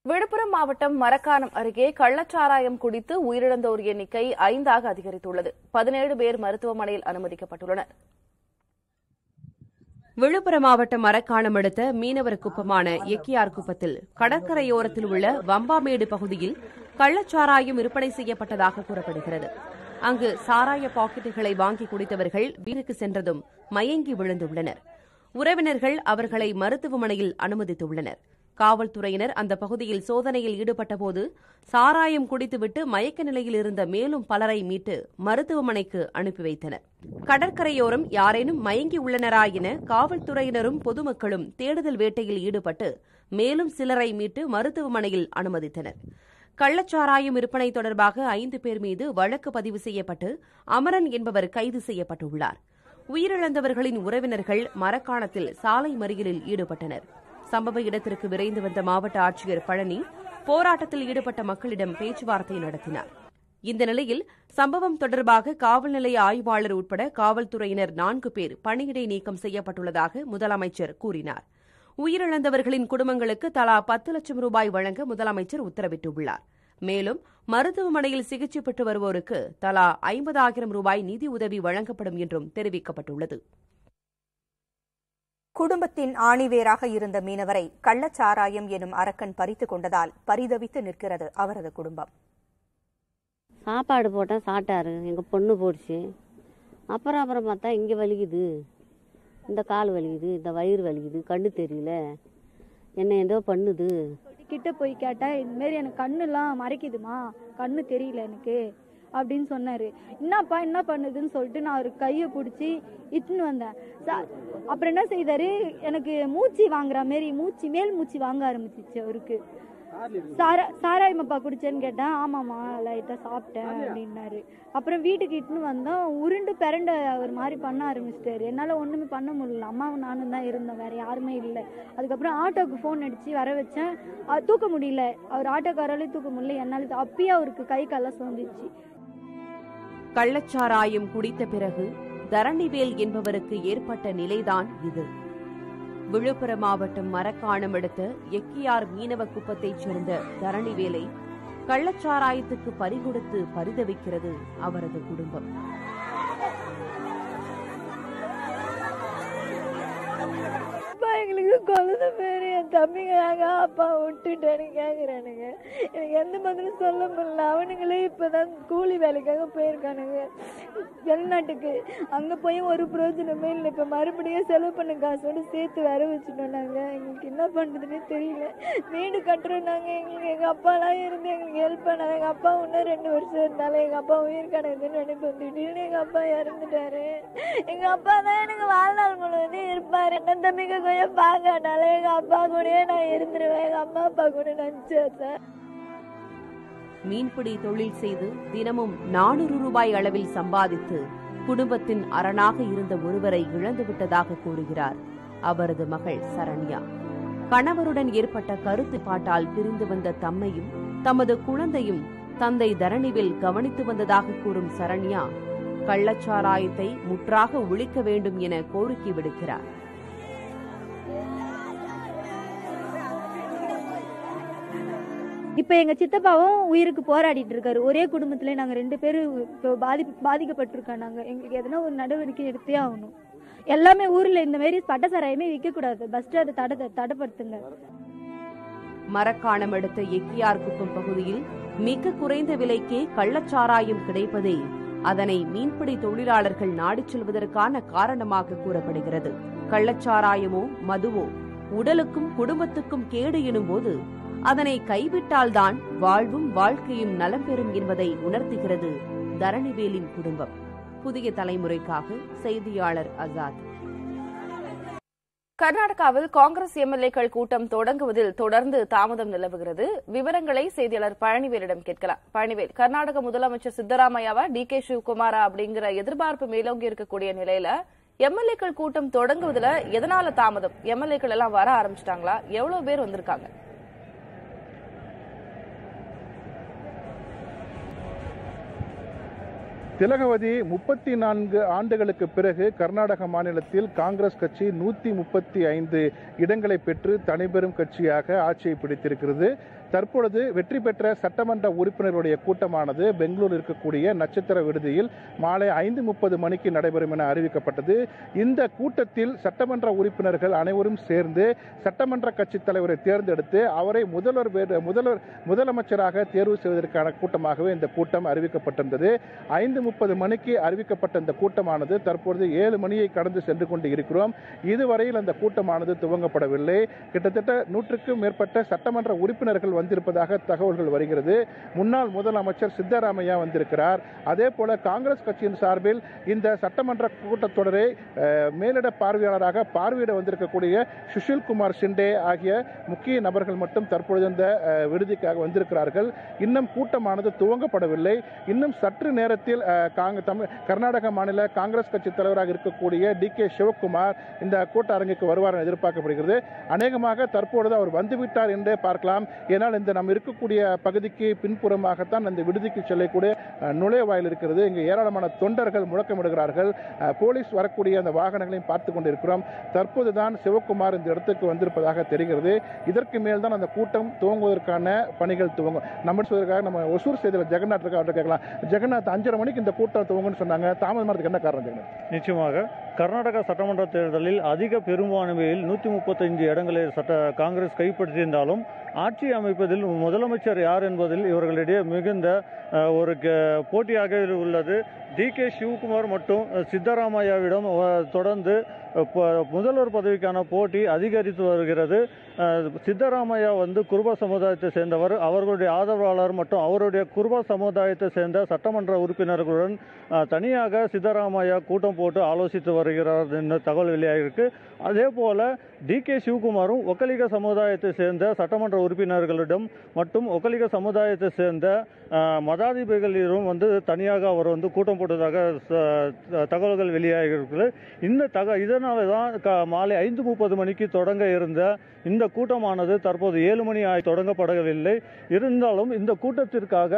விழுப்புரம் மாவட்டம் மரக்காணம் அருகே கள்ளச்சாராயம் குடித்து உயிரிழந்தோர் எண்ணிக்கை 5ஆக அதிகரித்துள்ளது. 17 பேர் மருத்துவமனையில் அனுமதிக்கப்பட்டுள்ளனர். விழுப்புரம் மாவட்டம் மரக்காணம் அடுத்த மீனவர் குப்பமான எக்கியார் குப்பத்தில் கடற்கரையோரத்தில் உள்ள வம்பாமேடு பகுதியில் கள்ளச்சாராயம் விற்பனை செய்யப்பட்டதாக கூறப்படுகிறது. அங்கு சாராய பாக்கெட்டுகளை வாங்கி குடித்தவர்கள் வீட்டுக்கு சென்றதும் மயங்கி விழுந்துள்ளனர். உறவினர்கள் அவர்களை மருத்துவமனையில் அனுமதித்துள்ளனர். காவல்துறையினர் அந்த பகுதியில் சோதனையில் ஈடுபட்டபோது சாராயம் குடித்துவிட்டு மயக்க நிலையில் இருந்த மேலும் பலரை மீட்டு மருத்துவமனைக்கு அனுப்பி வைத்தனர். கடற்கரையோரம் யாரேனும் மயங்கி உள்ளனரா என காவல்துறையினரும் பொதுமக்களும் தேடுதல் வேட்டையில் ஈடுபட்டு மேலும் சிலரை மீட்டு மருத்துவமனையில் அனுமதித்தனர். கள்ளச்சாராயம் விற்பனை தொடர்பாக 5 பேர் மீது வழக்கு பதிவு செய்யப்பட்டு அமரன் என்பவர் கைது செய்யப்பட்டுள்ளார். உயிரிழந்தவர்களின் உறவினர்கள் மரக்காணத்தில் சாலை மறியலில் ஈடுபட்டனர். சம்பவ இடத்திற்கு விரைந்து வந்த மாவட்ட ஆட்சியர் பழனி போராட்டத்தில் ஈடுபட்ட மக்களிடம் பேச்சுவார்த்தை நடத்தினார். இந்த நிலையில் சம்பவம் தொடர்பாக காவல் நிலைய ஆய்வாளர் உட்பட காவல்துறையினர் 4 பேர் பணியிடை நீக்கம் செய்யப்பட்டுள்ளதாக முதலமைச்சர் கூறினார். உயிரிழந்தவர்களின் குடும்பங்களுக்கு தலா 10 லட்சம் ரூபாய் வழங்க முதலமைச்சர் உத்தரவிட்டுள்ளார். மேலும் மருத்துவமனையில் சிகிச்சை பெற்று வருவோருக்கு தலா 50,000 ரூபாய் நிதி உதவி வழங்கப்படும் என்றும் தெரிவிக்கப்பட்டுள்ளது. குடும்பத்தின் ஆணிவேராக இருந்த மீனவரை கள்ளச்சாராயம் எனும் அரக்கன் பறித்துக் கொண்டதால் பரிதவித்து நிற்கிறது அவரது குடும்பம். சாப்பாடு போட்டால் சாப்பிட்டாரு, எங்கள் பொண்ணு போடுச்சு. அப்புறம் பார்த்தா இங்கே வலிக்குது, இந்த கால் வலிக்குது, இந்த வயிறு வலிக்குது, கண்ணு தெரியல, என்ன ஏதோ பண்ணுது. கிட்ட போய் கேட்டால் இதுமாரி எனக்கு கண்ணுலாம் மறைக்குதுமா, கண்ணு தெரியல எனக்கு அப்படின்னு சொன்னார். என்னப்பா என்ன பண்ணுதுன்னு சொல்லிட்டு நான் ஒரு கையை பிடிச்சி இட்டுன்னு வந்தேன். அப்புறம் என்ன செய்தாரு, எனக்கு மூச்சு வாங்குற மாரி மேல் மூச்சு வாங்க ஆரம்பிச்சிச்சு அவருக்கு. சாராயமாப்பா குடிச்சேன்னு கேட்டேன். ஆமாம்மா லைட்டாக சாப்பிட்டேன் அப்படின்னாரு. அப்புறம் வீட்டுக்கு இட்டுன்னு வந்தோம். உருண்டு பிறண்ட ஒரு மாதிரி பண்ண ஆரம்பிச்சிட்டாரு. என்னால் ஒன்றுமே பண்ண முடியல. அம்மாவும் நானும் தான் இருந்தோம், வேறு யாருமே இல்லை. அதுக்கப்புறம் ஆட்டோவுக்கு ஃபோன் அடித்து வர வச்சேன். தூக்க முடியல, அவர் ஆட்டோக்காராலே தூக்க முடியல. என்னால் அப்பயே அவருக்கு கை கால்லாம் சோர்ந்துச்சு. கள்ளச்சாராயம் குடித்த பிறகு தரணிவேல் என்பவருக்கு ஏற்பட்ட நிலைதான் இது. விழுப்புரம் மாவட்டம் மரக்காணம் அடுத்த எக்கியார் மீனவ குப்பத்தைச் சேர்ந்த தரணிவேலை கள்ளச்சாராயத்துக்கு பறிகொடுத்து பரிதவிக்கிறது அவரது குடும்பம். எங்களுக்கு குழந்தை பேரு என் தம்பிங்கிறாங்க, அப்பா விட்டுட்டேன்னு கேட்குறானுங்க. எனக்கு எந்த பதிலும் சொல்ல முடியல. அவனுங்களே இப்போதான் கூலி வேலைக்காக போயிருக்கானுங்க வெளிநாட்டுக்கு. அங்கே போய் ஒரு பிரயோஜனமே இல்லை. இப்போ மறுபடியும் செலவு பண்ண காசோடு சேர்த்து வர வச்சுட்டோம். நாங்கள் எங்களுக்கு என்ன பண்ணுறதுன்னே தெரியல. வீடு கட்டுறோம் நாங்கள். எங்களுக்கு எங்கள் அப்பாலாம் இருந்து எங்களுக்கு ஹெல்ப் பண்ணாங்க. எங்கள் அப்பா இன்னும் 2 வருஷம் இருந்தாலும் எங்கள் அப்பா உயிர் கிடைக்குதுன்னு நினைப்போம். திடீர்னு எங்கள் அப்பா இறந்துட்டாரு. எங்கள் அப்பா தான் எனக்கு வாழ்நாள் முழுவதும் இருப்பார். என்ன தம்பிக்கு கொஞ்சம் பார்க்கனால எங்கள் அப்பா கூடயே நான் இருந்துருவேன். எங்கள் அம்மா அப்பா கூட நினச்சேன். மீன்பிடி தொழில் செய்து தினமும் 400 ரூபாய் அளவில் சம்பாதித்து குடும்பத்தின் அரணாக இருந்த ஒருவரை இழந்துவிட்டதாக கூறுகிறார் அவரது மகள் சரண்யா. கணவருடன் ஏற்பட்ட கருத்துப்பாட்டால் பிரிந்து வந்த தம்மையும் தமது குழந்தையும் தந்தை தரணிவேல் கவனித்து வந்ததாக கூறும் சரண்யா கள்ளச்சாராயத்தை முற்றாக ஒழிக்க வேண்டும் என கோரிக்கை விடுக்கிறார். இப்போ எங்கள் சித்தப்பாவும் உயிருக்கு போராடிட்டு இருக்காரு. ஒரே குடும்பத்துல நாங்கள் 2 பேரும் இப்போ பாதிக்கப்பட்டிருக்கோம். நாங்கள் எங்களுக்கு எதனா ஒரு நடவடிக்கை எடுத்தே ஆகணும். எல்லாமே ஊரில் இந்த மாதிரி பட்டசாராயமே விற்கக்கூடாது. ஃபர்ஸ்ட் அதை தடைப்படுத்துங்க. மரக்காணம் அடுத்த எக்கியார் குப்பம் பகுதியில் மிக குறைந்த விலைக்கே கள்ளச்சாராயம் கிடைப்பதே அதனை மீன்பிடி தொழிலாளர்கள் நாடிச் செல்வதற்கான காரணமாக கூறப்படுகிறது. கள்ளச்சாராயமோ மதுவோ உடலுக்கும் குடும்பத்துக்கும் கேடு எனும்போது அதனை கைவிட்டால்தான் வாழ்வும் வாழ்க்கையும் நலம் பெறும் என்பதை உணர்த்துகிறது தரணிவேலின் குடும்பம். புதிய தலைமுறைக்காக செய்தியாளர் ஆசாத். கர்நாடகாவில் காங்கிரஸ் எம்எல்ஏக்கள் கூட்டம் தொடங்குவதில் தொடர்ந்து தாமதம் நிலவுகிறது. விவரங்களை செய்தியாளர் பழனிவேலிடம் கேட்கலாம். பழனிவேல், கர்நாடக முதலமைச்சர் சித்தராமையாவா DK சிவகுமாரா அப்படிங்கிற எதிர்பார்ப்பு மேலோங்கி இருக்கக்கூடிய நிலையில எம்எல்ஏக்கள் கூட்டம் தொடங்குவதில் எதனால தாமதம்? எம்எல்ஏக்கள் எல்லாம் வர ஆரம்பிச்சிட்டாங்களா? எவ்வளவு பேர் வந்திருக்காங்க? திலகவதி 34 ஆண்டுகளுக்கு பிறகு கர்நாடக மாநிலத்தில் காங்கிரஸ் கட்சி 135 இடங்களை பெற்று தனிபெரும் கட்சியாக ஆட்சியை பிடித்திருக்கிறது. தற்பொழுது வெற்றி பெற்ற சட்டமன்ற உறுப்பினர்களுடைய கூட்டமானது பெங்களூர் இருக்கக்கூடிய நட்சத்திர விடுதியில் மாலை 5:30 மணிக்கு நடைபெறும் என அறிவிக்கப்பட்டது. இந்த கூட்டத்தில் சட்டமன்ற உறுப்பினர்கள் அனைவரும் சேர்ந்து சட்டமன்ற கட்சித் தலைவரை தேர்ந்தெடுத்து அவரை முதலமைச்சராக தேர்வு செய்வதற்கான கூட்டமாகவே இந்த கூட்டம் அறிவிக்கப்பட்டிருந்தது. 5:30 மணிக்கு அறிவிக்கப்பட்ட இந்த கூட்டமானது தற்பொழுது 7 மணியை கடந்து சென்று கொண்டு இருக்கிறோம். இதுவரையில் அந்த கூட்டமானது துவங்கப்படவில்லை. கிட்டத்தட்ட 100க்கும் மேற்பட்ட சட்டமன்ற உறுப்பினர்கள் வந்திருப்பதாக தகவல்கள் வருகிறது. முன்னாள் முதலமைச்சர் சித்தராமையா வந்திருக்கிறார். அதே போல காங்கிரஸ் கட்சியின் சார்பில் இந்த சட்டமன்ற கூட்டத்தொடரை மேலிட பார்வையாளராக பார்வையிட வந்திருக்கக்கூடிய சுஷில்குமார் ஷிண்டே ஆகிய முக்கிய நபர்கள் மட்டும் தற்பொழுது இந்த விடுதிக்காக வந்திருக்கிறார்கள். இன்னும் கூட்டமானது துவங்கப்படவில்லை. இன்னும் சற்று நேரத்தில் கர்நாடக மாநில காங்கிரஸ் கட்சி தலைவராக இருக்கக்கூடிய DK சிவக்குமார் இந்த கூட்ட அரங்குக்கு வருவார் என எதிர்பார்க்கப்படுகிறது. அநேகமாக தற்பொழுது அவர் வந்துவிட்டார் என்றே பார்க்கலாம். ஏனால் இந்த நாம் இருக்கக்கூடிய பகுதிக்கு பின்புறமாகத்தான் அந்த விடுதிக்கு செல்லக்கூடிய நுழைவாயில் இருக்கிறது. இங்கு ஏராளமான தொண்டர்கள் முழக்கமிடுகிறார்கள். போலீஸ் வரக்கூடிய அந்த வாகனங்களையும் பார்த்து கொண்டிருக்கிறோம். தற்போதுதான் சிவக்குமார் இந்த இடத்துக்கு வந்திருப்பதாக தெரிகிறது. இதற்கு மேல் தான் அந்த கூட்டம் துவங்குவதற்கான பணிகள் துவங்கும். நம்ம ஒசூர் செய்தியில் ஜெகநாத் அவர்கிட்ட கேட்கலாம். ஜெகநாத், 5:30 மணிக்கு இந்த கூட்டம் துவங்கும்னு சொன்னாங்க. தாமதமானதுக்கு என்ன காரணம் ஜெகநாத்? நிச்சயமாக கர்நாடக சட்டமன்ற தேர்தலில் அதிக பெரும்பான்மையில் 135 இடங்களை காங்கிரஸ் கைப்பற்றியிருந்தாலும் ஆட்சி அமைப்பதில் முதலமைச்சர் யார் என்பதில் இவர்களிடையே மிகுந்த ஒரு போட்டியாக உள்ளது. DK சிவகுமார் மற்றும் சித்தராமையாவிடம் தொடர்ந்து முதல்வர் பதவிக்கான போட்டி அதிகரித்து வருகிறது. சித்தராமையா குருபா சமுதாயத்தை சேர்ந்தவர். அவர்களுடைய ஆதரவாளர் மற்றும் அவருடைய குருபா சமுதாயத்தை சேர்ந்த சட்டமன்ற உறுப்பினர்களுடன் தனியாக சித்தராமையா கூட்டம் போட்டு ஆலோசித்து வருகிறார் என்ற தகவல் வெளியாகிருக்கு. அதே போல DK சிவகுமாரும் ஒக்கலிக சமுதாயத்தை சேர்ந்த சட்டமன்ற உறுப்பினர்களிடம் மற்றும் ஒக்கலிக சமுதாயத்தை சேர்ந்த மதாதிபதிகளிடம் தனியாக அவர் கூட்டம் போட்டதாக தகவல்கள் வெளியாகிருக்கு. இதனால தான் மாலை 5:30 மணிக்கு தொடங்க இருந்த இந்த கூட்டமானது தற்போது 7 மணி தொடங்கப்படவில்லை. இருந்தாலும் இந்த கூட்டத்திற்காக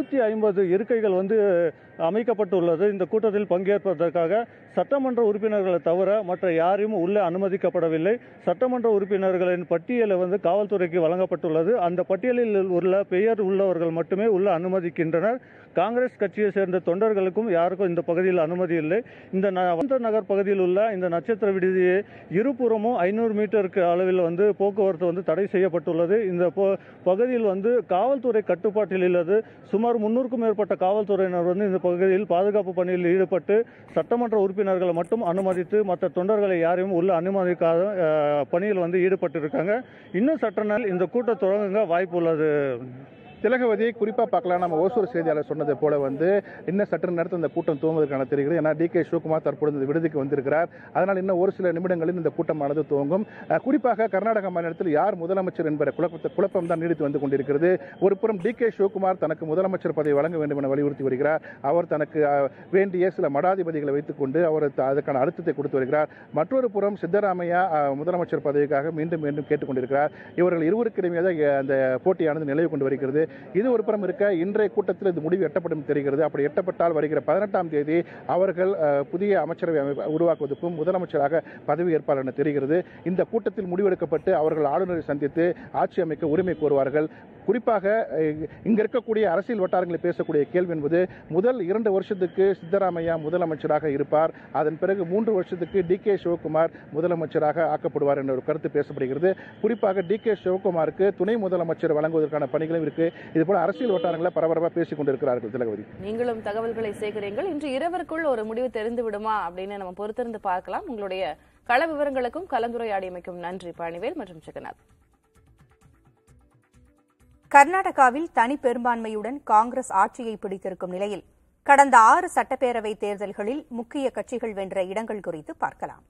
150 இருக்கைகள் அமைக்கப்பட்டுள்ளது. இந்த கூட்டத்தில் பங்கேற்பதற்காக சட்டமன்ற உறுப்பினர்களை தவிர மற்ற யாரையும் உள்ளே அனுமதிக்கப்படவில்லை. சட்டமன்ற உறுப்பினர்களின் பட்டியலை காவல்துறைக்கு வழங்கப்பட்டுள்ளது. அந்த பட்டியலில் உள்ள பெயர் உள்ளவர்கள் மட்டுமே உள்ள அனுமதிக்கின்றனர். காங்கிரஸ் கட்சியை சேர்ந்த தொண்டர்களுக்கும் யாருக்கும் இந்த பகுதியில் அனுமதி இல்லை. இந்த நகர் பகுதியில் உள்ள இந்த நட்சத்திர விடுதியை இருபுறமும் 500 மீட்டருக்கு அளவில் போக்குவரத்து தடை செய்யப்பட்டுள்ளது. இந்த பகுதியில் காவல்துறை கட்டுப்பாட்டில் உள்ளது. சுமார் 300க்கும் மேற்பட்ட காவல்துறையினர் இந்த பகுதியில் பாதுகாப்பு பணியில் ஈடுபட்டு சட்டமன்ற உறுப்பினர்களை மட்டும் அனுமதித்து மற்ற தொண்டர்களை யாரையும் உள்ள அனுமதிக்காத பணியில் ஈடுபட்டிருக்காங்க. இன்னும் சற்று நாள் இந்த கூட்டம் தொடங்க வாய்ப்பு உள்ளது. திலகவதி, குறிப்பாக பார்க்கலாம், நம்ம ஓசூர் செய்தியாளர் சொன்னதை போல இன்னும் சற்று நேரத்தில் இந்த கூட்டம் துவங்குவதற்கான தெரிகிறது. ஏன்னா DK சிவகுமார் தற்பொழுது இந்த விடுதிக்கு வந்திருக்கிறார். அதனால் இன்னும் ஒரு சில நிமிடங்களில் இந்த கூட்டமானது துவங்கும். குறிப்பாக கர்நாடக மாநிலத்தில் யார் முதலமைச்சர் என்பதை குழப்பம் தான் நீடித்து வந்து கொண்டிருக்கிறது. ஒரு புறம் DK சிவகுமார் தனக்கு முதலமைச்சர் பதவி வழங்க வேண்டும் என வலியுறுத்தி வருகிறார். அவர் தனக்கு வேண்டிய சில மடாதிபதிகளை வைத்துக் கொண்டு அவர் அதற்கான அழுத்தத்தை கொடுத்து வருகிறார். மற்றொரு புறம் சித்தராமையா முதலமைச்சர் பதவிக்காக மீண்டும் மீண்டும் கேட்டுக்கொண்டிருக்கிறார். இவர்கள் இருவருக்கிடையே தான் அந்த போட்டியானது நிலவு கொண்டு வருகிறது. இது ஒரு புறம் இருக்க, இன்றைய கூட்டத்தில் இது முடிவு எட்டப்படும் தெரிகிறது. அப்படி எட்டப்பட்டால் வருகிற 18ஆம் தேதி அவர்கள் புதிய அமைச்சரவை உருவாக்குவதற்கும் முதலமைச்சராக பதவி ஏற்பார் என தெரிகிறது. இந்த கூட்டத்தில் முடிவெடுக்கப்பட்டு அவர்கள் ஆளுநரை சந்தித்து ஆட்சி அமைக்க உரிமை கோருவார்கள். குறிப்பாக இங்க இருக்கக்கூடிய அரசியல் வட்டாரங்களில் பேசக்கூடிய கேள்வி என்பது, முதல் 2 வருஷத்துக்கு சித்தராமையா முதலமைச்சராக இருப்பார், அதன் பிறகு 3 வருஷத்துக்கு DK சிவகுமார் முதலமைச்சராக ஆக்கப்படுவார் என்ற ஒரு கருத்து பேசப்படுகிறது. குறிப்பாக DK சிவகுமாருக்கு துணை முதலமைச்சர் வழங்குவதற்கான பணிகளும் இருக்கு. இதுபோல அரசியல் வட்டாரங்களை பரபரப்பாக பேசிக் கொண்டிருக்கிறார்கள். திலகவதி, நீங்களும் தகவல்களை சேகரிங்கள். இன்று இரவிற்குள் ஒரு முடிவு தெரிந்து விடுமா அப்படின்னு நம்ம பொறுத்திருந்து பார்க்கலாம். உங்களுடைய கள விவரங்களுக்கும் கலந்துரையாடியமைக்கும் நன்றி பழனிவேல் மற்றும் ஜெகநாத். கர்நாடகாவில் தனி பெரும்பான்மையுடன் காங்கிரஸ் ஆட்சியை பிடித்திருக்கும் நிலையில் கடந்த 6 சட்டப்பேரவை தேர்தல்களில் முக்கிய கட்சிகள் வென்ற இடங்கள் குறித்து பார்க்கலாம்.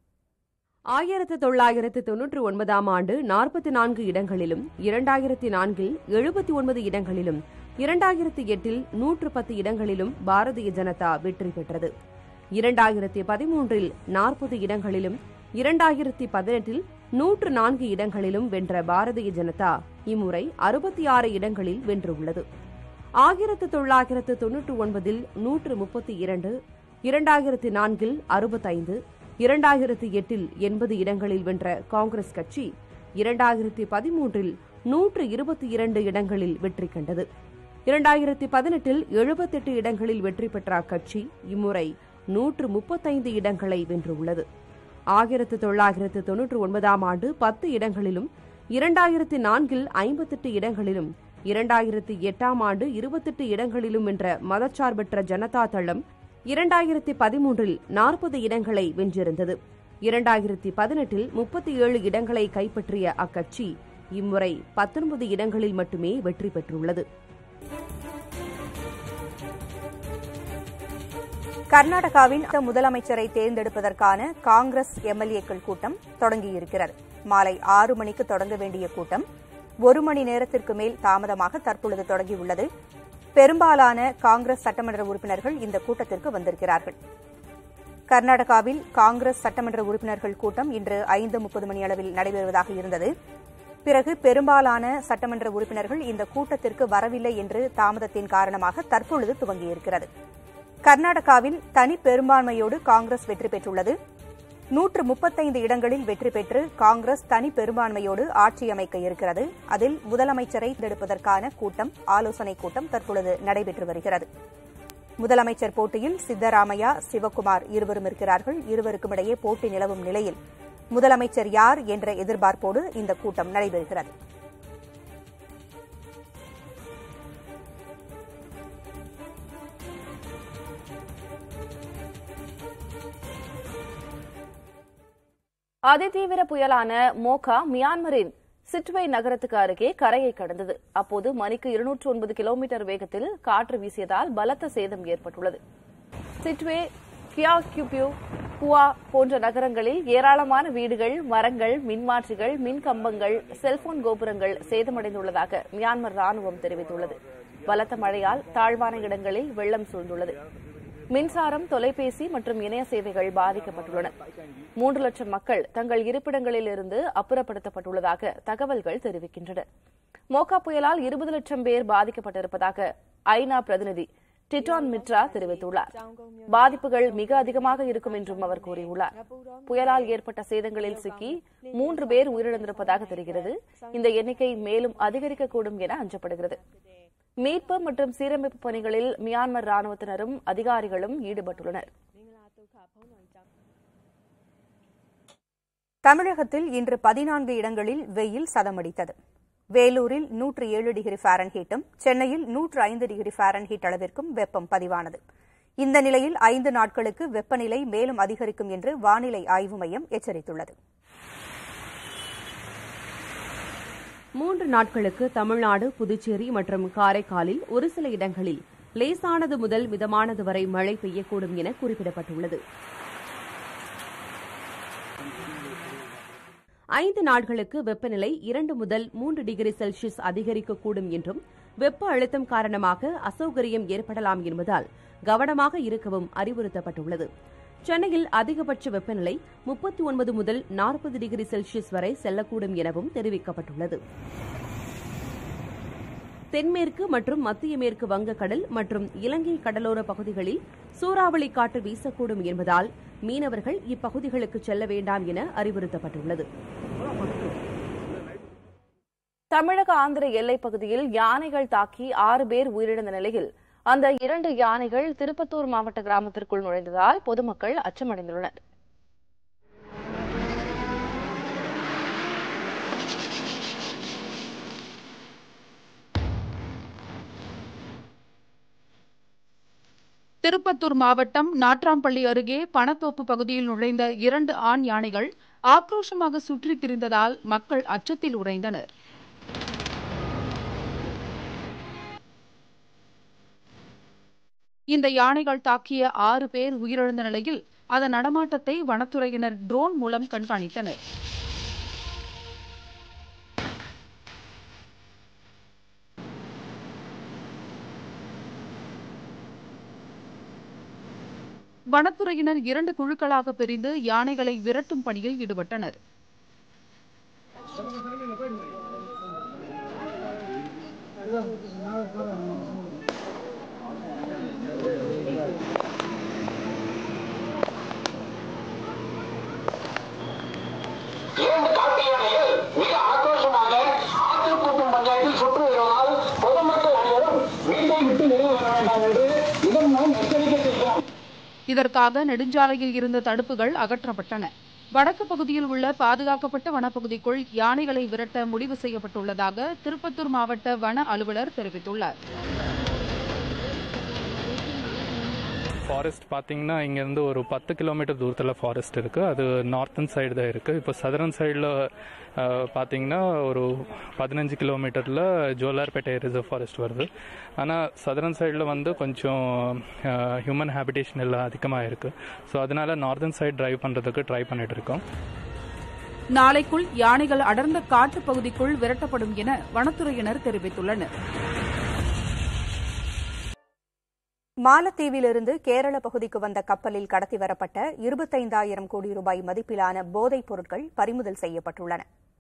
1999ஆம் ஆண்டு 44 இடங்களிலும், 2004இல் 79 இடங்களிலும், 2008இல் 110 இடங்களிலும் பாரதிய ஜனதா வெற்றி பெற்றது. 2013இல் 40 இடங்களிலும், 2018இல் 104 இடங்களிலும் வென்ற பாரதிய ஜனதா இம்முறை 66 இடங்களில் வென்றுள்ளது. 1999இல் 132, 2004இல் 65, 2008இல் 80 இடங்களில் வென்ற காங்கிரஸ் கட்சி 2013 122 இடங்களில் வெற்றி கண்டது. 2018 78 இடங்களில் வெற்றி பெற்ற அக்கட்சி இம்முறை 135 இடங்களை வென்றுள்ளது. 1999 ஆண்டு 10 இடங்களிலும், 2004 58 இடங்களிலும், 2008 ஆண்டு 28 இடங்களிலும் வென்ற மதச்சார்பற்ற ஜனதா தளம் 2013 40 இடங்களை வென்றிருந்தது. 2018 37 இடங்களை கைப்பற்றிய அக்கட்சி இம்முறை 19 இடங்களில் மட்டுமே வெற்றி பெற்றுள்ளது. கர்நாடகாவின் முதலமைச்சரை தேர்ந்தெடுப்பதற்கான காங்கிரஸ் எம்எல்ஏக்கள் கூட்டம் தொடங்கியிருக்கிறது. மாலை 6 மணிக்கு தொடங்க வேண்டிய கூட்டம் 1 மணி நேரத்திற்கு மேல் தாமதமாக தற்பொழுது தொடங்கியுள்ளது. பெரும்பாலான காங்கிரஸ் சட்டமன்ற உறுப்பினர்கள் இந்த கூட்டத்திற்கு வந்திருக்கிறார்கள். கர்நாடகாவில் காங்கிரஸ் சட்டமன்ற உறுப்பினர்கள் கூட்டம் இன்று 5:30 மணி அளவில் நடைபெறுவதாக இருந்தது. பிறகு பெரும்பாலான சட்டமன்ற உறுப்பினர்கள் இந்த கூட்டத்திற்கு வரவில்லை என்று தாமதத்தின் காரணமாக தற்பொழுது துவங்கியிருக்கிறது. கர்நாடகாவில் தனி பெரும்பான்மையோடு காங்கிரஸ் வெற்றி பெற்றுள்ளது. 135 இடங்களில் வெற்றி பெற்று காங்கிரஸ் தனி பெரும்பான்மையோடு ஆட்சி அமைக்க இருக்கிறது. அதில் முதலமைச்சரை தேர்ந்தெடுப்பதற்கான கூட்டம், ஆலோசனைக் கூட்டம் தற்பொழுது நடைபெற்று வருகிறது. முதலமைச்சர் போட்டியில் சித்தராமையா, சிவக்குமார் இருவரும் இருக்கிறார்கள். இருவருக்கும் இடையே போட்டி நிலவும் நிலையில் முதலமைச்சர் யார் என்ற எதிர்பார்ப்போடு இந்த கூட்டம் நடைபெறுகிறது. அதிதீவிர புயலான மோகா மியான்மரின் சிட்வே நகரத்துக்கு அருகே கரையை கடந்தது. அப்போது மணிக்கு 209 கிலோமீட்டர் வேகத்தில் காற்று வீசியதால் பலத்த சேதம் ஏற்பட்டுள்ளது. சிட்வே, கியாக்யூபியூ, புவா போன்ற நகரங்களில் ஏராளமான வீடுகள், மரங்கள், மின்மாற்றிகள், மின் கம்பங்கள், செல்போன் கோபுரங்கள் சேதமடைந்துள்ளதாக மியான்மர் ராணுவம் தெரிவித்துள்ளது. பலத்த மழையால் தாழ்வான இடங்களில் வெள்ளம் சூழ்ந்துள்ளது. மின்சாரம், தொலைபேசி மற்றும் இணைய சேவைகள் பாதிக்கப்பட்டுள்ளன. 3 லட்சம் மக்கள் தங்கள் இருப்பிடங்களில் இருந்து அப்புறப்படுத்தப்பட்டுள்ளதாக தகவல்கள் தெரிவிக்கின்றன. மோகா புயலால் 20 லட்சம் பேர் பாதிக்கப்பட்டிருப்பதாக ஐநா பிரதிநிதி டிட்டான் மிட்ரா தெரிவித்துள்ளார். பாதிப்புகள் மிக அதிகமாக இருக்கும் என்றும் அவர் கூறியுள்ளார். புயலால் ஏற்பட்ட சேதங்களில் சிக்கி 3 பேர் உயிரிழந்திருப்பதாக தெரிகிறது. இந்த எண்ணிக்கை மேலும் அதிகரிக்கக்கூடும் என அஞ்சப்படுகிறது. மீட்பு மற்றும் சீரமைப்பு பணிகளில் மியான்மர் ராணுவத்தினரும் அதிகாரிகளும் ஈடுபட்டுள்ளனர். தமிழகத்தில் இன்று 14 இடங்களில் வெயில் சதமடித்தது. வேலூரில் 107 டிகிரி ஃபாரன்ஹீட்டும், சென்னையில் 105 டிகிரி ஃபாரன்ஹீட் அளவிற்கும் வெப்பம் பதிவானது. இந்த நிலையில் 5 நாட்களுக்கு வெப்பநிலை மேலும் அதிகரிக்கும் என்று வானிலை ஆய்வு மையம் எச்சரித்துள்ளது. 3 நாட்களுக்கு தமிழ்நாடு, புதுச்சேரி மற்றும் காரைக்காலில் ஒரு சில இடங்களில் லேசானது முதல் மிதமானது வரை மழை பெய்யக்கூடும் என குறிப்பிடப்பட்டுள்ளது. 5 நாட்களுக்கு வெப்பநிலை 2 முதல் 3 டிகிரி செல்சியஸ் அதிகரிக்கக்கூடும் என்றும், வெப்ப அழுத்தம் காரணமாக அசௌகரியம் ஏற்படலாம் என்பதால் கவனமாக இருக்கவும் அறிவுறுத்தப்பட்டுள்ளது. சென்னையில் அதிகபட்ச வெப்பநிலை 39 முதல் 40 டிகிரி செல்சியஸ் வரை செல்லக்கூடும் எனவும் தெரிவிக்கப்பட்டுள்ளது. தென்மேற்கு மற்றும் மத்திய மேற்கு வங்கக்கடல் மற்றும் இலங்கை கடலோர பகுதிகளில் சூறாவளி காற்று வீசக்கூடும் என்பதால் மீனவர்கள் இப்பகுதிகளுக்கு செல்ல வேண்டாம் என அறிவுறுத்தப்பட்டுள்ளது. தமிழக ஆந்திர எல்லைப் பகுதியில் யானைகள் தாக்கி 6 பேர் உயிரிழந்த நிலையில் அந்த 2 யானைகள் திருப்பத்தூர் மாவட்ட கிராமத்திற்குள் நுழைந்ததால் பொதுமக்கள் அச்சமடைந்துள்ளனர். திருப்பத்தூர் மாவட்டம் நாட்ராம்பள்ளி அருகே பணத்தோப்பு பகுதியில் நுழைந்த 2 ஆண் யானைகள் ஆக்ரோஷமாக சுற்றித் திரிந்ததால் மக்கள் அச்சத்தில் உறைந்தனர். இந்த யானைகள் தாக்கிய 6 பேர் உயிரிழந்த நிலையில் அதன் நடமாட்டத்தை வனத்துறையினர் ட்ரோன் மூலம் கண்காணித்தனர். வனத்துறையினர் 2 குழுக்களாக பிரிந்து யானைகளை விரட்டும் பணியில் ஈடுபட்டனர். இந்த காட்டு யானைகள் மிக இதற்காக நெடுஞ்சாலையில் இருந்த தடுப்புகள் அகற்றப்பட்டன. வடக்கு பகுதியில் உள்ள பாதுகாக்கப்பட்ட வனப்பகுதிக்குள் யானைகளை விரட்ட முடிவு செய்யப்பட்டுள்ளதாக திருப்பத்தூர் மாவட்ட வன அலுவலர் தெரிவித்துள்ளார். ஃபாரஸ்ட் பார்த்தீங்கன்னா இங்கேருந்து ஒரு 10 கிலோமீட்டர் தூரத்தில் ஃபாரஸ்ட் இருக்குது. அது நார்த்தன் சைடு தான் இருக்குது. இப்போ சதரன் சைடில் பார்த்தீங்கன்னா ஒரு 15 கிலோமீட்டரில் ஜோலார்பேட்டை ரிசர்வ் ஃபாரஸ்ட் வருது. ஆனால் சதரன் சைடில் வந்து கொஞ்சம் ஹியூமன் ஹேபிடேஷன் எல்லாம் அதிகமாக இருக்குது. ஸோ அதனால நார்த்தன் சைடு டிரைவ் பண்ணுறதுக்கு ட்ரை பண்ணிட்டு இருக்கோம். நாளைக்குள் யானைகள் அடர்ந்த காட்டு பகுதிக்குள் விரட்டப்படும் என வனத்துறையினர் தெரிவித்துள்ளனர். மாலத்தீவிலிருந்து கேரள பகுதிக்கு வந்த கப்பலில் கடத்தி வரப்பட்ட 25,000 கோடி ரூபாய் மதிப்பிலான போதைப் பொருட்கள் பறிமுதல் செய்யப்பட்டுள்ளன.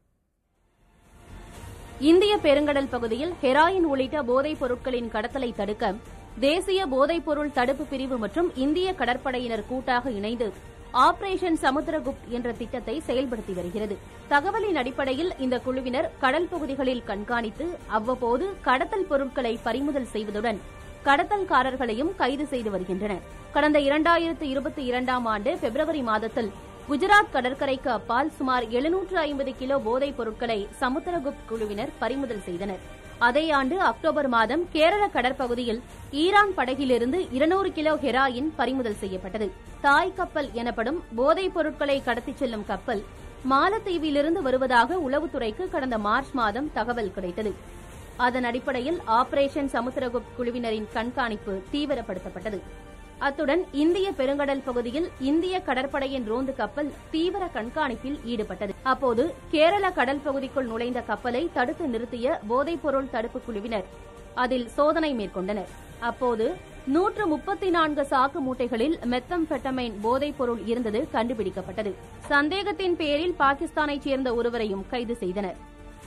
இந்திய பெருங்கடல் பகுதியில் ஹெராயின் உள்ளிட்ட போதைப் பொருட்களின் கடத்தலை தடுக்க தேசிய போதைப் பொருள் தடுப்பு பிரிவு மற்றும் இந்திய கடற்படையினர் கூட்டாக இணைந்து ஆபரேஷன் சமுத்திரகுப்த் என்ற திட்டத்தை செயல்படுத்தி வருகிறது. தகவலின் அடிப்படையில் இந்த குழுவினர் கடல் பகுதிகளில் கண்காணித்து அவ்வப்போது கடத்தல் பொருட்களை பறிமுதல் செய்வதுடன் கடத்தல்காரர்களையும் கைது செய்து வருகின்றனர். கடந்த 2022ஆம் ஆண்டு பிப்ரவரி மாதத்தில் குஜராத் கடற்கரைக்கு அப்பால் சுமார் 750 கிலோ போதைப் பொருட்களை சமுத்திரகுப்த் குழுவினர் பறிமுதல் செய்தனர். அதே ஆண்டு அக்டோபர் மாதம் கேரள கடற்பகுதியில் ஈரான் படகிலிருந்து 200 கிலோ ஹெராயின் பறிமுதல் செய்யப்பட்டது. தாய் கப்பல் எனப்படும் போதைப் பொருட்களை கடத்திச் செல்லும் கப்பல் மாலத்தீவிலிருந்து வருவதாக உளவுத்துறைக்கு கடந்த மார்ச் மாதம் தகவல் கிடைத்தது. அதன் அடிப்படையில் ஆபரேஷன் சமுத்திரகுப்த் குழுவினரின் கண்காணிப்பு தீவிரப்படுத்தப்பட்டது. அத்துடன் இந்திய பெருங்கடல் பகுதியில் இந்திய கடற்படையின் ரோந்து கப்பல் தீவிர கண்காணிப்பில் ஈடுபட்டது. அப்போது கேரள கடல் பகுதிக்குள் நுழைந்த கப்பலை தடுத்து நிறுத்திய போதைப்பொருள் தடுப்பு குழுவினர் அதில் சோதனை மேற்கொண்டனர். அப்போது 134 சாக்கு மூட்டைகளில் மெத்தம்பெட்டமைன் போதைப் பொருள் இருந்தது கண்டுபிடிக்கப்பட்டது. சந்தேகத்தின் பேரில் பாகிஸ்தானைச் சேர்ந்த ஒருவரையும் கைது செய்தனர்.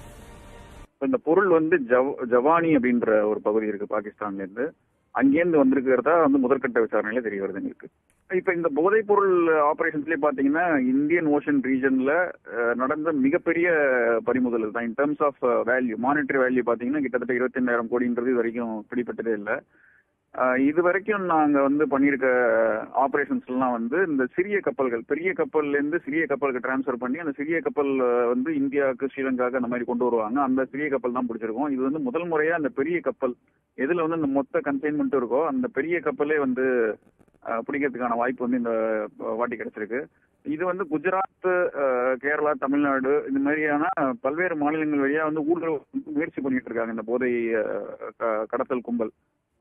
இந்த பொருள் வந்து ஜவானி அப்படின்ற ஒரு பகுதி இருக்கு பாகிஸ்தான்ல இருந்து, அங்கேருந்து வந்திருக்கிறதா வந்து முதற்கட்ட விசாரணையில தெரிய வருது எங்களுக்கு. இப்ப இந்த போதைப் பொருள் ஆபரேஷன்ஸ்லயே பாத்தீங்கன்னா இந்தியன் ஓஷன் ரீஜன்ல நடந்த மிகப்பெரிய பறிமுதல் தான். In terms of value, monetary value பாத்தீங்கன்னா கிட்டத்தட்ட 25,000 கோடின்றது இது வரைக்கும் பிடிப்பட்டதே இல்லை. இது வரைக்கும் நாங்க வந்து பண்ணியிருக்க ஆபரேஷன்ஸ் எல்லாம் வந்து இந்த சிறிய கப்பல்கள், பெரிய கப்பல்ல இருந்து சிறிய கப்பலுக்கு டிரான்ஸ்பர் பண்ணி அந்த சிறிய கப்பல் வந்து இந்தியாவுக்கு ஸ்ரீலங்காவுக்கு அந்த மாதிரி கொண்டு வருவாங்க. அந்த சிறிய கப்பல் தான் பிடிச்சிருக்கோம். இது வந்து முதல் முறையா அந்த பெரிய கப்பல் எதுல வந்து இந்த மொத்த கன்சைன்மெண்ட் இருக்கோ அந்த பெரிய கப்பலே வந்து பிடிக்கிறதுக்கான வாய்ப்பு வந்து இந்த வாட்டி கிடைச்சிருக்கு. இது வந்து குஜராத், கேரளா, தமிழ்நாடு இந்த மாதிரியான பல்வேறு மாநிலங்கள் வழியா வந்து ஊடுருவ முயற்சி பண்ணிட்டு இருக்காங்க இந்த போதை கடத்தல் கும்பல்.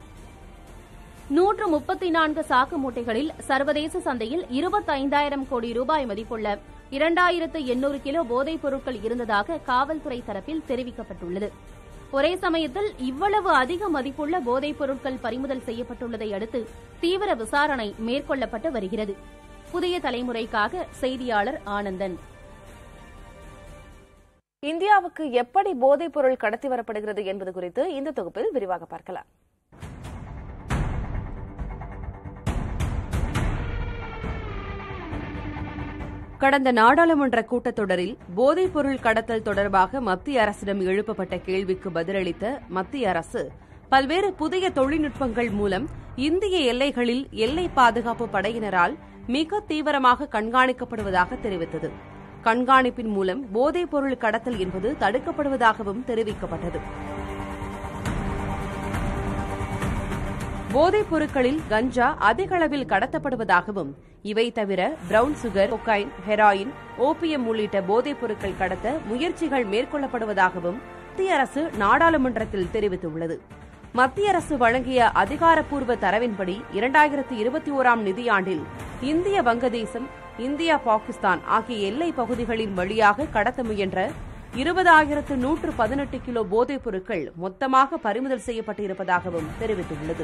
134 சாக்கு மூட்டைகளில் சர்வதேச சந்தையில் 25,000 கோடி ரூபாய் மதிப்புள்ள 2,800 கிலோ போதைப் பொருட்கள் இருந்ததாக காவல்துறை தரப்பில் தெரிவிக்கப்பட்டுள்ளது. ஒரே சமயத்தில் இவ்வளவு அதிக மதிப்புள்ள போதைப் பொருட்கள் பறிமுதல் செய்யப்பட்டுள்ளதை அடுத்து தீவிர விசாரணை மேற்கொள்ளப்பட்டு வருகிறது. புதிய தலைமுறைக்காக செய்தியாளர் ஆனந்தன். இந்தியாவுக்கு எப்படி போதைப் பொருள் கடத்தி வரப்படுகிறது என்பது குறித்து இந்த தொகுப்பில் விரிவாக பார்க்கலாம். கடந்த நாடாளுமன்ற கூட்டத்தொடரில் போதைப் பொருள் கடத்தல் தொடர்பாக மத்திய அரசிடம் எழுப்பப்பட்ட கேள்விக்கு பதிலளித்த மத்திய அரசு பல்வேறு புதிய தொழில்நுட்பங்கள் மூலம் இந்திய எல்லைகளில் எல்லை பாதுகாப்பு படையினரால் மிக தீவிரமாக கண்காணிக்கப்படுவதாக தெரிவித்தது. கண்காணிப்பின் மூலம் போதைப் பொருள் கடத்தல் என்பது தடுக்கப்படுவதாகவும் தெரிவிக்கப்பட்டது. போதைப் பொருட்களில் கஞ்சா அதிக அளவில் கடத்தப்படுவதாகவும் இவை தவிர brown sugar, cocaine, heroin, opium உள்ளிட்ட போதைப் பொருட்கள் கடத்த முயற்சிகள் மேற்கொள்ளப்படுவதாகவும் மத்திய அரசு நாடாளுமன்றத்தில் தெரிவித்துள்ளது. மத்திய அரசு வழங்கிய அதிகாரப்பூர்வ தரவின்படி 2021ஆம் நிதியாண்டில் இந்திய வங்கதேசம், இந்தியா பாகிஸ்தான் ஆகிய எல்லை பகுதிகளின் வழியாக கடத்த முயன்ற 20,118 கிலோ போதைப் பொருட்கள் மொத்தமாக பறிமுதல் செய்யப்பட்டிருப்பதாகவும் தெரிவித்துள்ளது.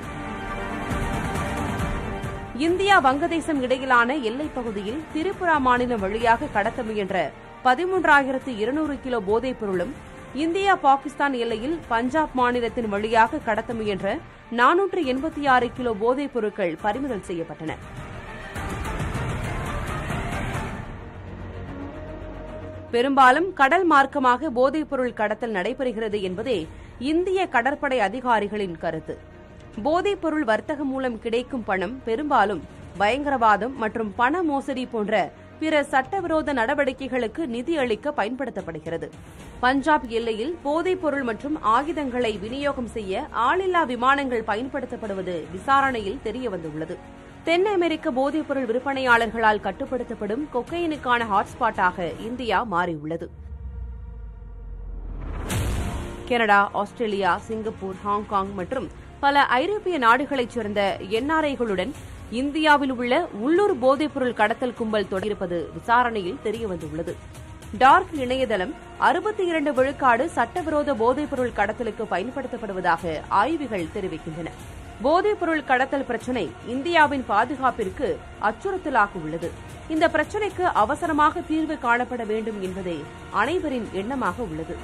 இந்தியா வங்கதேசம் இடையிலான எல்லைப் பகுதியில் திரிபுரா மாநிலம் வழியாக கடத்த முயன்ற 13,200 கிலோ போதைப் பொருளும், இந்தியா பாகிஸ்தான் எல்லையில் பஞ்சாப் மாநிலத்தின் வழியாக கடத்த முயன்ற 486 கிலோ போதைப் பொருட்கள் பறிமுதல் செய்யப்பட்டன. பெரும்பாலும் கடல் மார்க்கமாக போதைப் பொருள் கடத்தல் நடைபெறுகிறது என்பதே இந்திய கடற்படை அதிகாரிகளின் கருத்து. போதைப்பொருள் வர்த்தகம் மூலம் கிடைக்கும் பணம் பெரும்பாலும் பயங்கரவாதம் மற்றும் பண மோசடி போன்ற பிற சட்டவிரோத நடவடிக்கைகளுக்கு நிதியளிக்க பயன்படுத்தப்படுகிறது. பஞ்சாப் எல்லையில் போதைப்பொருள் மற்றும் ஆயுதங்களை விநியோகம் செய்ய ஆளில்லா விமானங்கள் பயன்படுத்தப்படுவது விசாரணையில் தெரியவந்துள்ளது. தென் அமெரிக்க போதைப்பொருள் விற்பனையாளர்களால் கட்டுப்படுத்தப்படும் கொக்கைனுக்கான ஹாட்ஸ்பாட்டாக இந்தியா மாறியுள்ளது. கனடா, ஆஸ்திரேலியா, சிங்கப்பூர், ஹாங்காங் மற்றும் பல ஐரோப்பிய நாடுகளைச் சேர்ந்த என்ஆர்ஐகளுடன் இந்தியாவில் உள்ள உள்ளூர் போதைப்பொருள் கடத்தல் கும்பல் தொடர்பது விசாரணையில் தெரியவந்துள்ளது. டார்க் இணையதளம் 62 விழுக்காடு சட்டவிரோத போதைப்பொருள் கடத்தலுக்கு பயன்படுத்தப்படுவதாக ஆய்வுகள் தெரிவிக்கின்றன. போதைப்பொருள் கடத்தல் பிரச்சினை இந்தியாவின் பாதுகாப்பிற்கு அச்சுறுத்தலாக உள்ளது. இந்த பிரச்சினைக்கு அவசரமாக தீர்வு காணப்பட வேண்டும் என்பதே அனைவரின் எண்ணமாக உள்ளது.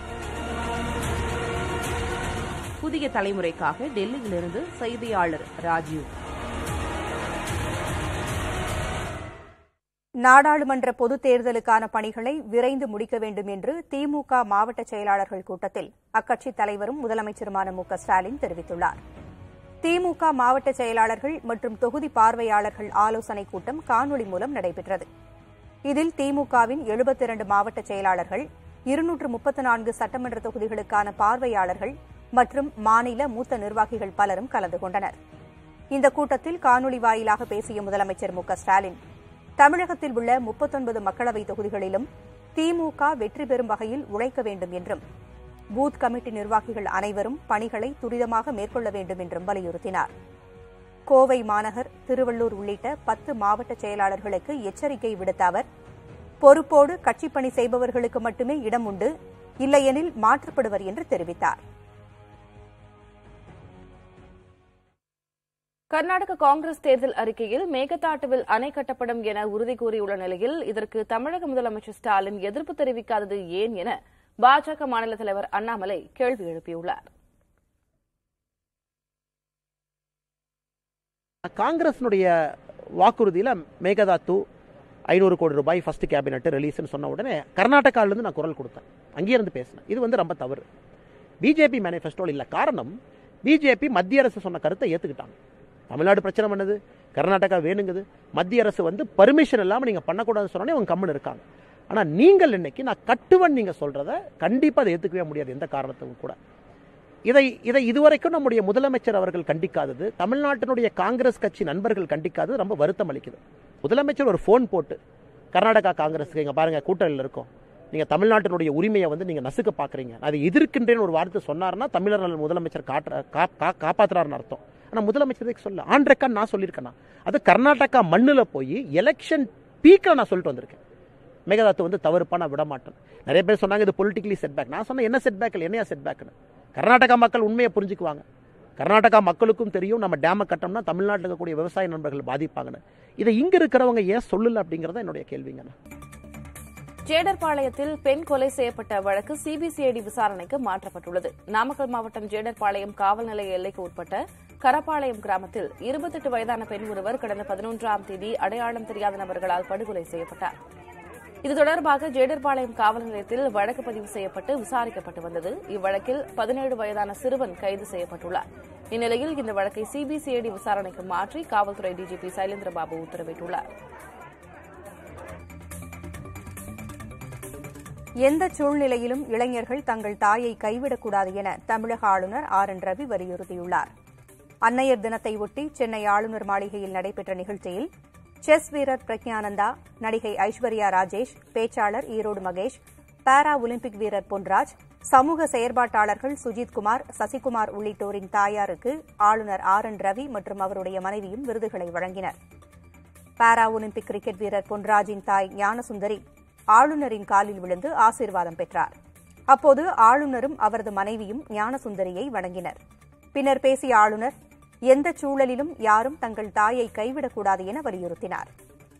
புதிய தலைமுறைக்காக டெல்லியிலிருந்து செய்தியாளர் ராஜீவ். நாடாளுமன்ற பொதுத் தேர்தலுக்கான பணிகளை விரைந்து முடிக்க வேண்டும் என்று திமுக மாவட்ட செயலாளர்கள் கூட்டத்தில் அக்கட்சித் தலைவரும் முதலமைச்சருமான மு.க.ஸ்டாலின் தெரிவித்துள்ளார். திமுக மாவட்ட செயலாளர்கள் மற்றும் தொகுதி பார்வையாளர்கள் ஆலோசனைக் கூட்டம் காணொலி மூலம் நடைபெற்றது. இதில் திமுகவின் 72 மாவட்ட செயலாளர்கள், 234 சட்டமன்ற தொகுதிகளுக்கான பார்வையாளர்கள் மற்றும் மாநில மூத்த நிர்வாகிகள் பலரும் கலந்து கொண்டனர். இந்த கூட்டத்தில் காணொலி வாயிலாக பேசிய முதலமைச்சர் மு.க.ஸ்டாலின், தமிழகத்தில் உள்ள 39 மக்களவைத் தொகுதிகளிலும் திமுக வெற்றி பெறும் வகையில் உழைக்க வேண்டும் என்றும், பூத் கமிட்டி நிர்வாகிகள் அனைவரும் பணிகளை துரிதமாக மேற்கொள்ள வேண்டும் என்றும் வலியுறுத்தினார். கோவை மாநகர், திருவள்ளூர் உள்ளிட்ட 10 மாவட்ட செயலாளர்களுக்கு எச்சரிக்கை விடுத்த அவர், பொறுப்போடு கட்சிப் பணி செய்பவர்களுக்கு மட்டுமே இடம் உண்டு, இல்லையெனில் மாற்றப்படுவர் என்று தெரிவித்தார். கர்நாடக காங்கிரஸ் தேர்தல் அறிக்கையில் மேகதாட்டுவில் அணை கட்டப்படும் என உறுதி கூறியுள்ள நிலையில் இதற்கு தமிழக முதலமைச்சர் ஸ்டாலின் எதிர்ப்பு தெரிவிக்காதது ஏன் என பாஜக மாநில தலைவர் அண்ணாமலை கேள்வி எழுப்பியுள்ளார். காங்கிரசினுடைய வாக்குறுதியில் மேகதாத்து 500 கோடி ரூபாய் ஃபர்ஸ்ட் கேபினெட் ரிலீஸ்னு சொன்ன உடனே கர்நாடகாவிலிருந்து நான் குரல் கொடுத்தேன், அங்கேயே இருந்து பேசினேன். இது ரொம்ப தவறு. பிஜேபி மேனிஃபெஸ்டோவில் இல்லை. காரணம், பிஜேபி மத்திய அரசு சொன்ன கருத்தை ஏற்றுக்கிட்டாங்க. தமிழ்நாடு பிரச்சனை பண்ணது, கர்நாடகா வேணுங்குது, மத்திய அரசு பர்மிஷன் இல்லாமல் நீங்கள் பண்ணக்கூடாதுன்னு சொன்னோன்னே அவங்க கம்முன்னு இருக்காங்க. ஆனால் நீங்கள் இன்னைக்கு நான் கட்டுவன் நீங்கள் சொல்கிறத கண்டிப்பாக அதை ஏற்றுக்கவே முடியாது எந்த காரணத்துக்கும் கூட. இதை இதுவரைக்கும் நம்முடைய முதலமைச்சர் அவர்கள் கண்டிக்காதது, தமிழ்நாட்டினுடைய காங்கிரஸ் கட்சி நண்பர்கள் கண்டிக்காதது ரொம்ப வருத்தம் அளிக்குது. முதலமைச்சர் ஒரு ஃபோன் போட்டு கர்நாடகா காங்கிரஸுக்கு இங்கே பாருங்கள் கூட்டணியில் இருக்கோம், நீங்கள் தமிழ்நாட்டினுடைய உரிமையை நீங்கள் நசுக்க பார்க்குறீங்க, அதை எதிர்க்கின்றேன்னு ஒரு வார்த்தை சொன்னார்னா தமிழர்கள் முதலமைச்சர் காப்பாற்றுறாருன்னு அர்த்தம். ஆனால் முதலமைச்சருக்கு சொல்ல ஆன் ரெக்கார்ட் நான் சொல்லியிருக்கேன்னா, அது கர்நாடகா மண்ணில் போய் எலெக்ஷன் பீக்கில் நான் சொல்லிட்டு வந்திருக்கேன். மேகதாத்து தவறுப்பா நான் விட மாட்டேன். நிறைய பேர் சொன்னாங்க இது பொலிட்டிக்கலி செட்பேக். நான் சொன்னேன் என்ன செட்பேக் இல்லை, என்னையா செட்பேக்னு. கர்நாடகா மக்கள் உண்மையை புரிஞ்சுக்குவாங்க. கர்நாடகா மக்களுக்கும் தெரியும் நம்ம டேமை கட்டோம்னா தமிழ்நாட்டில் இருக்கக்கூடிய விவசாய நண்பர்கள் பாதிப்பாங்கன்னு. இதை இங்கே இருக்கிறவங்க ஏன் சொல்லல அப்படிங்கிறத என்னுடைய கேள்விங்க. ஜேடர்பாளையத்தில் பெண் கொலை செய்யப்பட்ட வழக்கு சிபிசிஐடி விசாரணைக்கு மாற்றப்பட்டுள்ளது. நாமக்கல் மாவட்டம் ஜேடர்பாளையம் காவல் நிலைய எல்லைக்கு உட்பட்ட கரப்பாளையம் கிராமத்தில் 28 வயதான பெண் ஒருவர் கடந்த 11ஆம் தேதி அடையாளம் தெரியாத நபர்களால் படுகொலை செய்யப்பட்டார். இது தொடர்பாக ஜேடர்பாளையம் காவல் நிலையத்தில் வழக்கு பதிவு செய்யப்பட்டு விசாரிக்கப்பட்டு வந்தது. இவ்வழக்கில் 17 வயதான சிறுவன் கைது செய்யப்பட்டுள்ளார். இந்நிலையில் இந்த வழக்கை சிபிசிஐடி விசாரணைக்கு மாற்றி காவல்துறை டிஜிபி சைலேந்திரபாபு உத்தரவிட்டுள்ளார். எந்த சூழ்நிலையிலும் இளைஞர்கள் தங்கள் தாயை கைவிடக்கூடாது என தமிழக ஆளுநர் ஆர்.என். ரவி வலியுறுத்தியுள்ளார். அன்னையர் தினத்தை ஒட்டி சென்னை ஆளுநர் மாளிகையில் நடைபெற்ற நிகழ்ச்சியில் செஸ் வீரர் பிரக்ஞானந்தா, நடிகை ஐஸ்வர்யா ராஜேஷ், பேச்சாளர் ஈரோடு மகேஷ், பாரா ஒலிம்பிக் வீரர் பொன்ராஜ், சமூக செயற்பாட்டாளர்கள் சுஜித்குமார், சசிகுமார் உள்ளிட்டோரின் தாயாருக்கு ஆளுநர் ஆர்.என். ரவி மற்றும் அவருடைய மனைவியும் விருதுகளை வழங்கினர். பாரா ஒலிம்பிக் கிரிக்கெட் வீரர் பொன்ராஜின் தாய் ஞானசுந்தரி ஆளுநரின் காலில் விழுந்து ஆசீர்வாதம் பெற்றார். அப்போது ஆளுநரும் அவரது மனைவியும் ஞானசுந்தரியை வணங்கினர். பின்னர் பேசிய ஆளுநர், எந்த சூழலிலும் யாரும் தங்கள் தாயை கைவிடக்கூடாது என வலியுறுத்தினார்.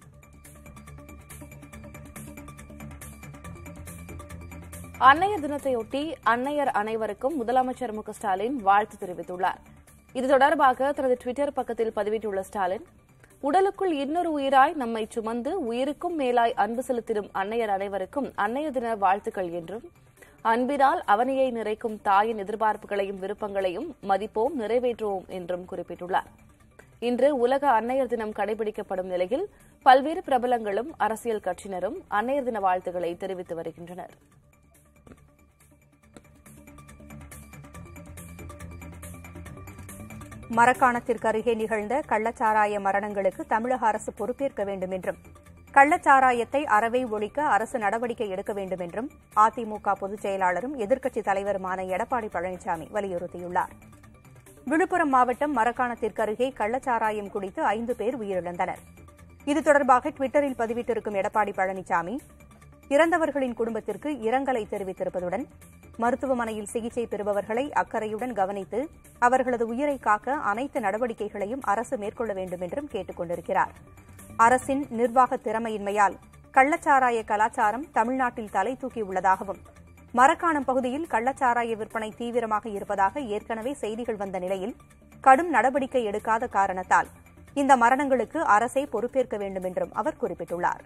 அன்னையர் தினத்தையொட்டி அன்னையர் அனைவருக்கும் முதலமைச்சர் மு.க.ஸ்டாலின் வாழ்த்து தெரிவித்துள்ளார். இது தொடர்பாக தனது டுவிட்டர் பக்கத்தில் பதிவிட்டுள்ள ஸ்டாலின், உடலுக்குள் இன்னொரு உயிராய் நம்மை சுமந்து உயிருக்கும் மேலாய் அன்பு செலுத்திடும் அன்னையர் அனைவருக்கும் அன்னையர் தின வாழ்த்துக்கள் என்றும், அன்பினால் அவனியை நிறைக்கும் தாயின் எதிர்பார்ப்புகளையும் விருப்பங்களையும் மதிப்போம், நிறைவேற்றுவோம் என்றும் குறிப்பிட்டுள்ளார். இன்று உலக அன்னையர் தினம் கடைபிடிக்கப்படும் நிலையில் பல்வேறு பிரபலங்களும் அரசியல் கட்சியினரும் அன்னையர் தின வாழ்த்துக்களை தெரிவித்து வருகின்றனர். மரக்காணத்திற்கு அருகே நிகழ்ந்த கள்ளச்சாராய மரணங்களுக்கு தமிழக அரசு பொறுப்பேற்க வேண்டும் என்றும் கள்ளச்சாராயத்தை அறவே ஒழிக்க அரசு நடவடிக்கை எடுக்க வேண்டும் என்றும் அதிமுக பொதுச் செயலாளரும் எதிர்க்கட்சித் தலைவருமான எடப்பாடி பழனிசாமி வலியுறுத்தியுள்ளார். விழுப்புரம் மாவட்டம் மரக்காணத்திற்கு அருகே கள்ளச்சாராயம் குடித்து 5 பேர் உயிரிழந்தனர். இது தொடர்பாக டுவிட்டரில் பதிவிட்டிருக்கும் எடப்பாடி பழனிசாமி, இறந்தவர்களின் குடும்பத்திற்கு இரங்கலை தெரிவித்திருப்பதுடன் மருத்துவமனையில் சிகிச்சை பெறுபவர்களை அக்கறையுடன் கவனித்து அவர்களது உயிரை காக்க அனைத்து நடவடிக்கைகளையும் அரசு மேற்கொள்ள வேண்டும் என்றும் கேட்டுக் கொண்டிருக்கிறார். அரசின் நிர்வாக திறமையின்மையால் கள்ளச்சாராய கலாச்சாரம் தமிழ்நாட்டில் தலை தூக்கியுள்ளதாகவும் மரக்காணம் பகுதியில் கள்ளச்சாராய விற்பனை தீவிரமாக இருப்பதாக ஏற்கனவே செய்திகள் வந்த நிலையில் கடும் நடவடிக்கை எடுக்காத காரணத்தால் இந்த மரணங்களுக்கு அரசே பொறுப்பேற்க வேண்டும் என்றும் அவர் குறிப்பிட்டுள்ளார்.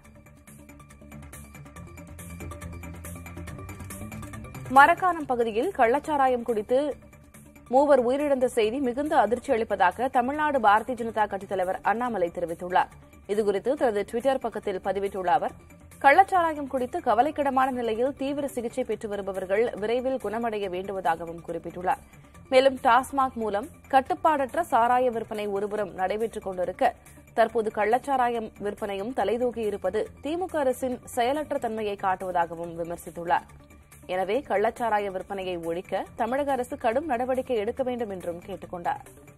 மரக்காணம் பகுதியில் கள்ளச்சாராயம் குடித்து 3 உயிரிழந்த செய்தி மிகுந்த அதிர்ச்சி அளிப்பதாக தமிழ்நாடு பாரதிய ஜனதா கட்சித் தலைவர் அண்ணாமலை தெரிவித்துள்ளார். இதுகுறித்து தனது டுவிட்டர் பக்கத்தில் பதிவிட்டுள்ள அவர், கள்ளச்சாராயம் குடித்து கவலைக்கிடமான நிலையில் தீவிர சிகிச்சை பெற்று வருபவர்கள் விரைவில் குணமடைய வேண்டுவதாகவும் குறிப்பிட்டுள்ளார். மேலும் டாஸ்மாக் மூலம் கட்டுப்பாடற்ற சாராய விற்பனை ஒருபுறம் நடைபெற்றுக் கொண்டிருக்க தற்போது கள்ளச்சாராயம் விற்பனையும் தலைதூக்கியிருப்பது திமுக அரசின் செயலற்ற தன்மையை காட்டுவதாகவும் விமர்சித்துள்ளார். எனவே கள்ளச்சாராய விற்பனையை ஒழிக்க தமிழக அரசு கடும் நடவடிக்கை எடுக்க வேண்டும் என்றும் கேட்டுக் கொண்டார்.